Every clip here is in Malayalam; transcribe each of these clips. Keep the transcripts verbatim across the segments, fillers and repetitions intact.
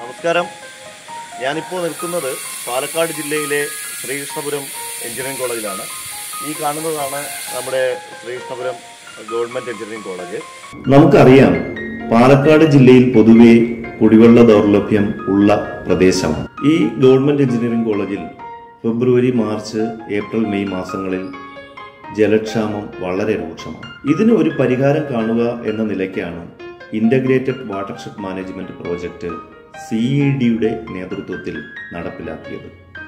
നമസ്കാരം. ഞാനിപ്പോൾ നിൽക്കുന്നത് പാലക്കാട് ജില്ലയിലെ ശ്രീകൃഷ്ണപുരം എഞ്ചിനീയറിംഗ് കോളേജിലാണ്. ഈ കാണുന്നതാണ് നമ്മുടെ ശ്രീകൃഷ്ണപുരം ഗവൺമെൻറ് എഞ്ചിനീയറിംഗ് കോളേജ്. നമുക്കറിയാം, പാലക്കാട് ജില്ലയിൽ പൊതുവെ കുടിവെള്ള ദൗർലഭ്യം ഉള്ള പ്രദേശമാണ്. ഈ ഗവൺമെൻറ് എഞ്ചിനീയറിംഗ് കോളേജിൽ ഫെബ്രുവരി, മാർച്ച്, ഏപ്രിൽ, മെയ് മാസങ്ങളിൽ ജലക്ഷാമം വളരെ രൂക്ഷമാണ്. ഇതിന് ഒരു പരിഹാരം കാണുക എന്ന നിലയ്ക്കാണ് integrated watershed management project C E ഡിയുടെ നേതൃത്വത്തിൽ നടപ്പിലാക്കിയത്.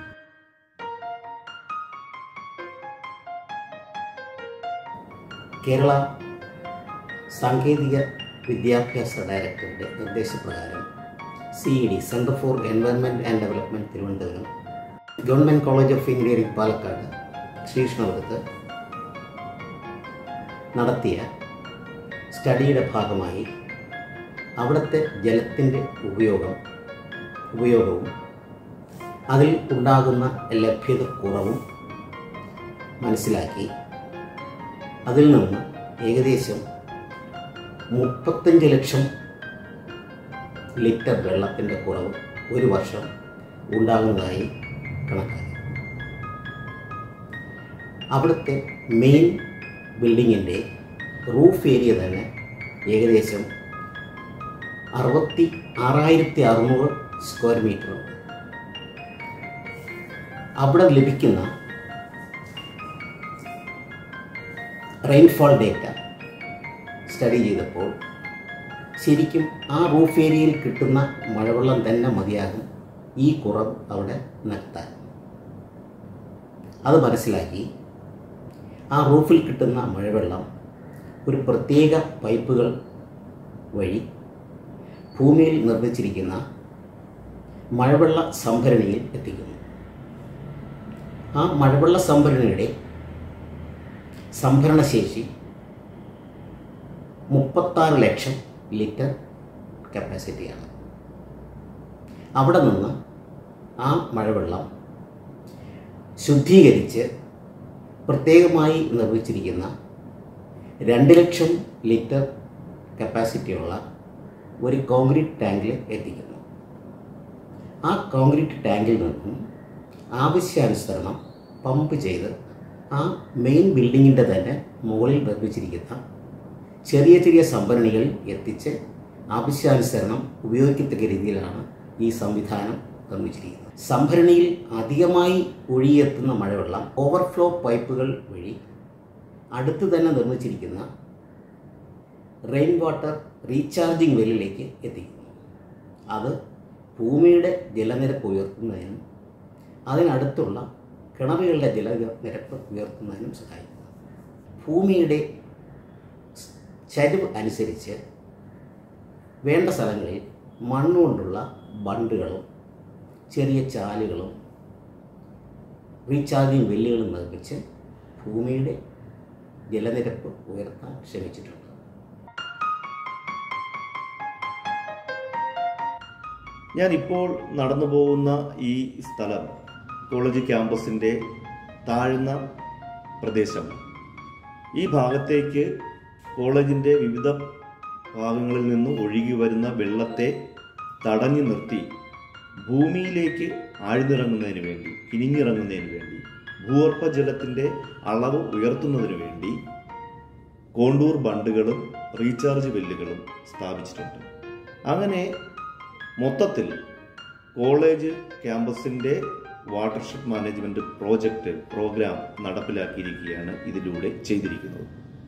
കേരള സാങ്കേതിക വിദ്യാഭ്യാസ ഡയറക്ടറുടെ നിർദ്ദേശപ്രകാരം C E D centre for environment and development Thiruvananthapuram, government college of engineering Palakkad, ശ്രീകൃഷ്ണപുരത്ത് നടത്തിയ സ്റ്റഡിയുടെ ഭാഗമായി അവിടുത്തെ ജലത്തിൻ്റെ ഉപയോഗം ഉപയോഗവും അതിൽ ഉണ്ടാകുന്ന ലഭ്യത കുറവും മനസ്സിലാക്കി അതിൽ നിന്ന് ഏകദേശം മുപ്പത്തഞ്ച് ലക്ഷം ലിറ്റർ വെള്ളത്തിൻ്റെ കുറവ് ഒരു വർഷം ഉണ്ടാകുന്നതായി കണക്കാക്കി. അവിടുത്തെ മെയിൻ ബിൽഡിങ്ങിൻ്റെ റൂഫ് ഏരിയ തന്നെ ഏകദേശം അറുപത്തി ആറായിരത്തി അറുന്നൂറ് സ്ക്വയർ മീറ്റർ. അവിടെ ലഭിക്കുന്ന റെയിൻഫോൾ ഡേറ്റ സ്റ്റഡി ചെയ്തപ്പോൾ ശരിക്കും ആ റൂഫ് ഏരിയയിൽ കിട്ടുന്ന മഴവെള്ളം തന്നെ മതിയാകും ഈ കുറവ് അവിടെ നിർത്താൻ. അത് മനസ്സിലാക്കി ആ റൂഫിൽ കിട്ടുന്ന മഴവെള്ളം ഒരു പ്രത്യേക പൈപ്പുകൾ വഴി ഭൂമിയിൽ നിർമ്മിച്ചിരിക്കുന്ന മഴവെള്ള സംഭരണിയിൽ എത്തിക്കുന്നു. ആ മഴവെള്ള സംഭരണിയുടെ സംഭരണശേഷി മുപ്പത്താറ് ലക്ഷം ലിറ്റർ കപ്പാസിറ്റിയാണ്. അവിടെ നിന്ന് ആ മഴവെള്ളം ശുദ്ധീകരിച്ച് പ്രത്യേകമായി നിർമ്മിച്ചിരിക്കുന്ന രണ്ട് ലക്ഷം ലിറ്റർ കപ്പാസിറ്റിയുള്ള ഒരു കോൺക്രീറ്റ് ടാങ്കിൽ എത്തിക്കുന്നു. ആ കോൺക്രീറ്റ് ടാങ്കിൽ നിന്നും ആവശ്യാനുസരണം പമ്പ് ചെയ്ത് ആ മെയിൻ ബിൽഡിങ്ങിൻ്റെ തന്നെ മുകളിൽ നിർമ്മിച്ചിരിക്കുന്ന ചെറിയ ചെറിയ സംഭരണികളിൽ എത്തിച്ച് ആവശ്യാനുസരണം ഉപയോഗിക്കത്തക്ക രീതിയിലാണ് ഈ സംവിധാനം നിർമ്മിച്ചിരിക്കുന്നത്. സംഭരണിയിൽ അധികമായി ഒഴുകിയെത്തുന്ന മഴവെള്ളം ഓവർഫ്ലോ പൈപ്പുകൾ വഴി അടുത്ത് തന്നെ നിർമ്മിച്ചിരിക്കുന്ന റെയിൻ വാട്ടർ റീചാർജിങ് വെല്ലിലേക്ക് എത്തിക്കുന്നു. അത് ഭൂമിയുടെ ജലനിരപ്പ് ഉയർത്തുന്നതിനും അതിനടുത്തുള്ള കിണറുകളുടെ ജലനിരപ്പ് ഉയർത്തുന്നതിനും സഹായിക്കുന്നു. ഭൂമിയുടെ ചരിവ് അനുസരിച്ച് വേണ്ട സ്ഥലങ്ങളിൽ മണ്ണുകൊണ്ടുള്ള ബണ്ടുകളും ചെറിയ ചാലുകളും റീചാർജിങ് വെല്ലുകളും നിർമ്മിച്ച് ഭൂമിയുടെ ജലനിരപ്പ് ഉയർത്താൻ ശ്രമിച്ചിട്ടുണ്ട്. ഞാനിപ്പോൾ നടന്നു പോകുന്ന ഈ സ്ഥലം കോളേജ് ക്യാമ്പസിൻ്റെ താഴ്ന്ന പ്രദേശം. ഈ ഭാഗത്തേക്ക് കോളേജിൻ്റെ വിവിധ ഭാഗങ്ങളിൽ നിന്ന് ഒഴുകി വരുന്ന വെള്ളത്തെ തടഞ്ഞു നിർത്തി ഭൂമിയിലേക്ക് ആഴ്ന്നിറങ്ങുന്നതിന് വേണ്ടി, കിനിഞ്ഞിറങ്ങുന്നതിന് വേണ്ടി, ഭൂഗർഭ ജലത്തിൻ്റെ അളവ് ഉയർത്തുന്നതിന് വേണ്ടി കോണ്ടൂർ ബണ്ടുകളും റീചാർജ് വെല്ലുകളും സ്ഥാപിച്ചിട്ടുണ്ട്. അങ്ങനെ മൊത്തത്തിൽ കോളേജ് ക്യാമ്പസിൻ്റെ വാട്ടർഷെഡ് മാനേജ്മെൻറ്റ് പ്രോജക്റ്റ് പ്രോഗ്രാം നടപ്പിലാക്കിയിരിക്കുകയാണ് ഇതിലൂടെ ചെയ്തിരിക്കുന്നത്.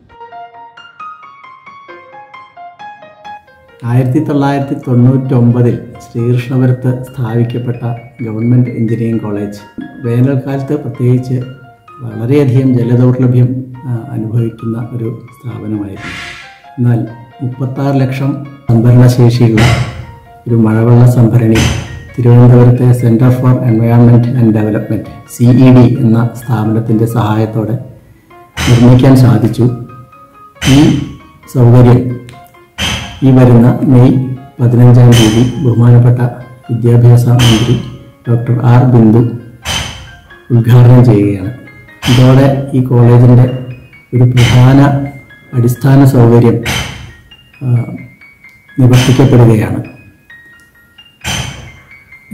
ആയിരത്തി തൊള്ളായിരത്തി തൊണ്ണൂറ്റൊമ്പതിൽ ശ്രീകൃഷ്ണപുരത്ത് സ്ഥാപിക്കപ്പെട്ട ഗവൺമെൻറ് എഞ്ചിനീയറിംഗ് കോളേജ് വേനൽക്കാലത്ത് പ്രത്യേകിച്ച് വളരെയധികം ജലദൗർലഭ്യം അനുഭവിക്കുന്ന ഒരു സ്ഥാപനമായിരുന്നു. എന്നാൽ മുപ്പത്താറ് ലക്ഷം സംഭരണശേഷിയുള്ള ഒരു മഴവെള്ള സംഭരണി തിരുവനന്തപുരത്തെ centre for environment and development C E D എന്ന സ്ഥാപനത്തിൻ്റെ സഹായത്തോടെ നിർമ്മിക്കാൻ സാധിച്ചു. ഈ സൗകര്യം ഈ വരുന്ന മെയ് പതിനഞ്ചാം തീയതി ബഹുമാനപ്പെട്ട വിദ്യാഭ്യാസ മന്ത്രി ഡോക്ടർ ആർ ബിന്ദു ഉദ്ഘാടനം ചെയ്യുകയാണ്. ഇതോടെ ഈ കോളേജിൻ്റെ ഒരു പ്രധാന അടിസ്ഥാന സൗകര്യം നിവർത്തിക്കപ്പെടുകയാണ്.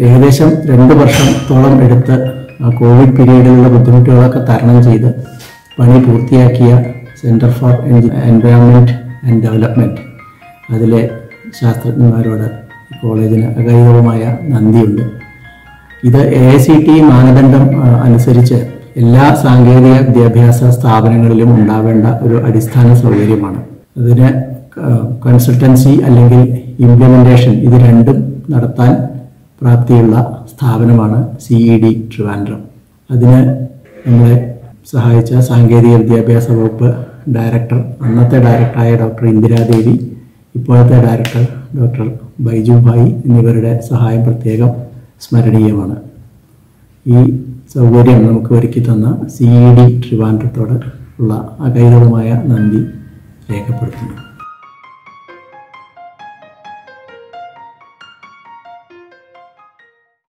ഏകദേശം രണ്ട് വർഷത്തോളം എടുത്ത് ആ കോവിഡ് പീരീഡിലുള്ള ബുദ്ധിമുട്ടുകളൊക്കെ തരണം ചെയ്ത് പണി പൂർത്തിയാക്കിയ centre for environment and development അതിലെ ശാസ്ത്രജ്ഞന്മാരോട് കോളേജിന് അഗൈതവമായ നന്ദിയുണ്ട്. ഇത് എ ഐ സി ടി മാനദണ്ഡം അനുസരിച്ച് എല്ലാ സാങ്കേതിക വിദ്യാഭ്യാസ സ്ഥാപനങ്ങളിലും ഉണ്ടാവേണ്ട ഒരു അടിസ്ഥാന സൗകര്യമാണ്. അതിന് കൺസൾട്ടൻസി അല്ലെങ്കിൽ ഇംപ്ലിമെൻറ്റേഷൻ ഇത് രണ്ടും നടത്താൻ പ്രാപ്തിയുള്ള സ്ഥാപനമാണ് സി ഇ ഡി ട്രിവാൻഡ്രം. അതിന് നമ്മളെ സഹായിച്ച സാങ്കേതിക വിദ്യാഭ്യാസ വകുപ്പ് ഡയറക്ടർ, അന്നത്തെ ഡയറക്ടറായ ഡോക്ടർ ഇന്ദിരാദേവി, ഇപ്പോഴത്തെ ഡയറക്ടർ ഡോക്ടർ ബൈജു ഭായി എന്നിവരുടെ സഹായം പ്രത്യേകം സ്മരണീയമാണ്. ഈ സൗകര്യം നമുക്ക് ഒരുക്കി തന്ന സി ഇ ഡി ട്രിവാൻഡ്രത്തോട് ഉള്ള അഗൈതവമായ നന്ദി രേഖപ്പെടുത്തുന്നു.